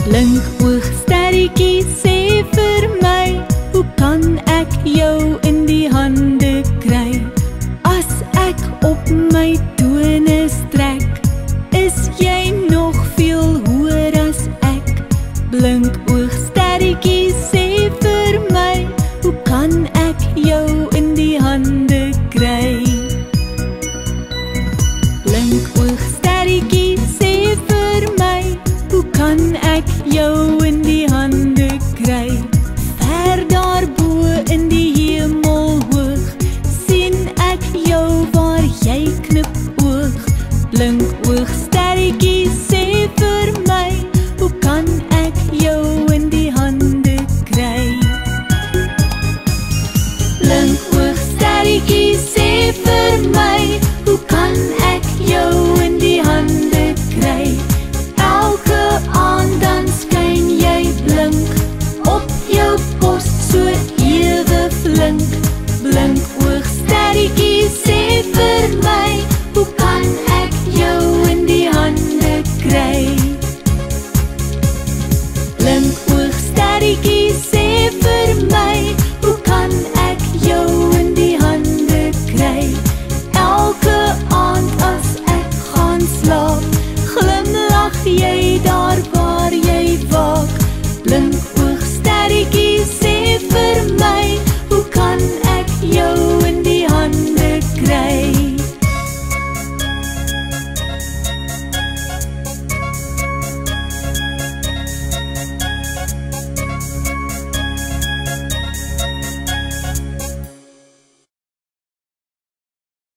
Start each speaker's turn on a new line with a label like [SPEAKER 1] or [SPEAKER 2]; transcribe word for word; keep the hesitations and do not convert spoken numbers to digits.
[SPEAKER 1] Blinkoogsterretjie, sê vir my, hoe kan ek jou in die hande kry? As ek op my tone strek, is jy nog veel hoër as ek. Blinkoogsterretjie, sê vir my, hoe kan ek jou in die hande kry? Blinkoogsterretjie, sê vir my, hoe kan ek jou in die hande kry? Ver daarbo in die hemel hoog, sien ek jou waar jy knip oog. Blinkoogsterretjie, sê vir my, hoe kan ek jou in die hande kry? Blinkoogsterretjie, sê vir my, hoe kan ek jou in die hande kry? Elke aand dan skyn jy blink, op jou pos so ewe flink. Blinkoogsterretjie, sê vir my, hoe kan ek jou in die hande kry? Blinkoogsterretjie, sê vir my, hoe kan ek jou in die hande kry? Elke aand as ek gaan slaap, glimlag jy daar waar jy waak. Blinkoogsterretjie, sê vir my,